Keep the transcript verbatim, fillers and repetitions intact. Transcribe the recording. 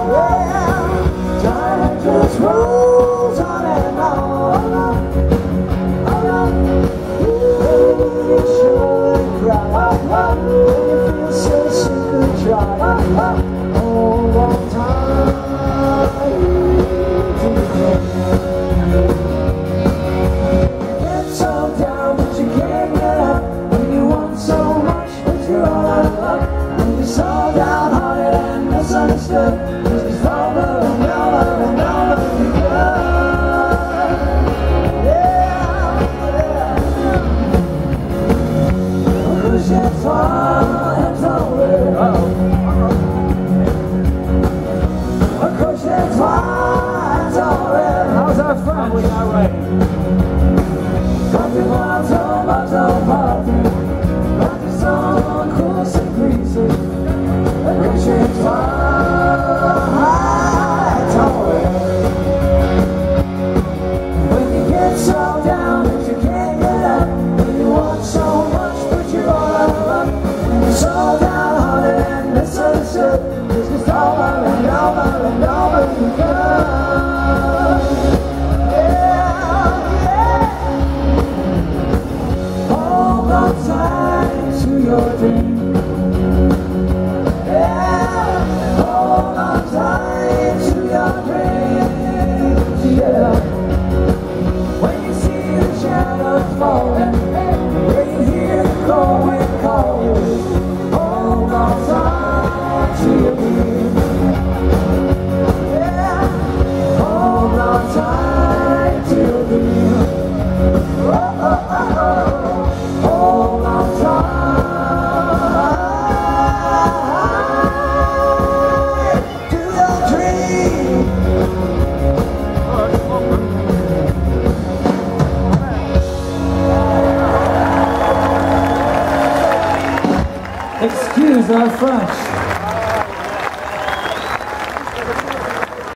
Yeah, time just rolls on and on. You should cry when you feel so sick of trying. Hold on tight to the ground. Get so down that you can't get up, when you want so much but you're all out of luck, when you're so downhearted and misunderstood, just over and over and over you go. Yeah, yeah. Cause your time is over. Cause your time is over. How's our friend? We are right. Country miles on my top party, like the sun cools and breezy. Cause your time is over. When you get so down that you can't get up, when you want so much but you're all out of luck, when you're so downhearted and misunderstood, it's just over and over and over you go. Tight to your dream. Yeah, hold on tight to your dream. Yeah, when you see the shadows falling, when you hear the cold wind calling, hold on tight to your dream. Yeah, hold on tight to your dream. Oh, oh, oh, oh. Excuse our French.